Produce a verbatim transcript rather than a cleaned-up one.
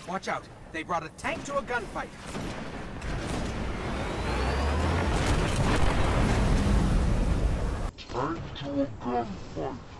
Watch out. They brought a tank to a gunfight. Tank to a gunfight.